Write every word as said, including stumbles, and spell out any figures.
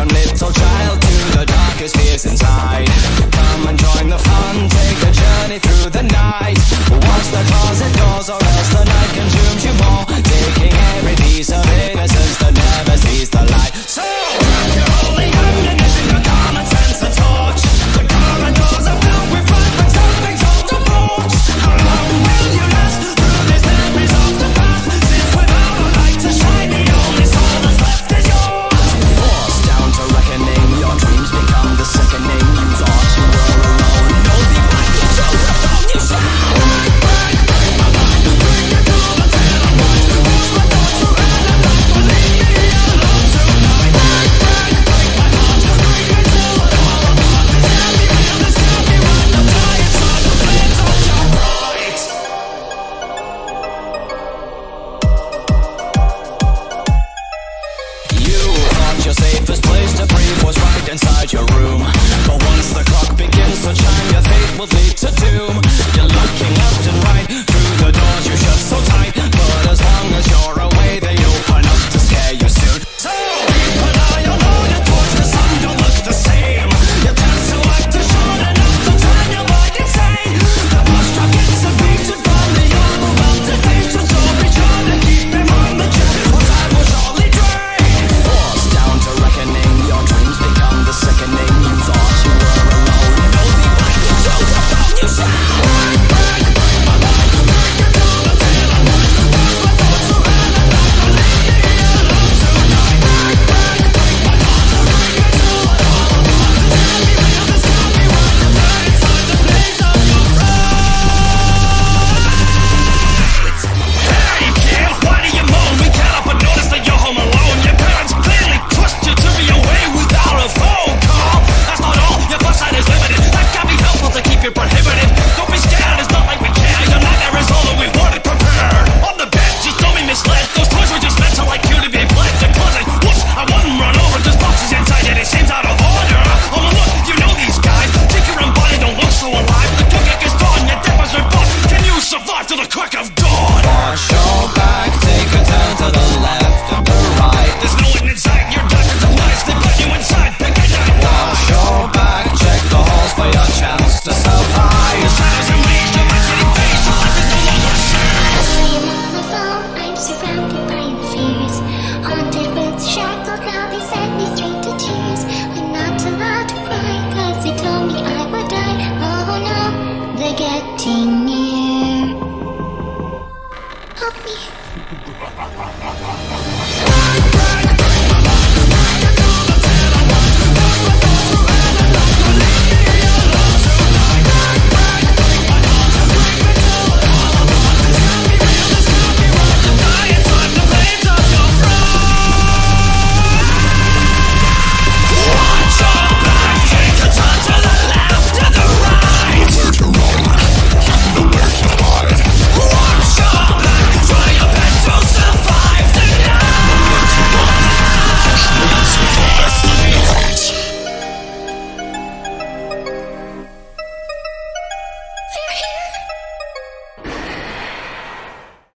welcome little child to the darkest fears inside. Come and join the fun, take a journey through the night. Watch the closet doors or else the night consumes you more, taking every piece of innocence that never sees the light. So grab your holy ammunition, your common sense and torch. The corridors are filled with fragments, nothing's hold the porch. How long will you last through these memories of the past? Since without a light to shine, the only soul that's left is yours. Forced down to reckoning, your dreams become the sickening. You thought you were alone, no, the back you chose the thought you shall. Break, break my mind, break it all until I'm right. Push my thoughts to hell and not believe me alone tonight. Break, break, break my heart, you break me till it all apart. Tell me real, this can't be right. I'm tired, so the flames all shine bright. You thought your safest place to breathe was right inside your room, but once the clock begins to chime, your fate will lead to doom.